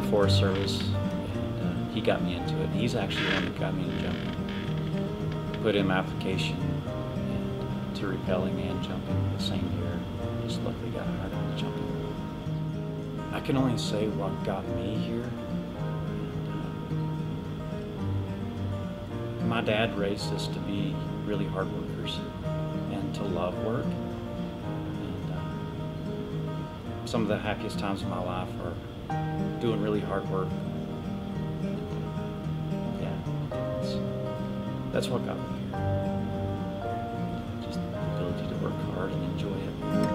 Forest Service, and he got me into it. He's actually the one that got me into jumping. Put in my application to rappelling and jumping the same year. Just luckily got hired on the jumping. I can only say what got me here. My dad raised us to be really hard workers and to love work. And some of the happiest times of my life are doing really hard work. Yeah, that's what got me here. Just the ability to work hard and enjoy it.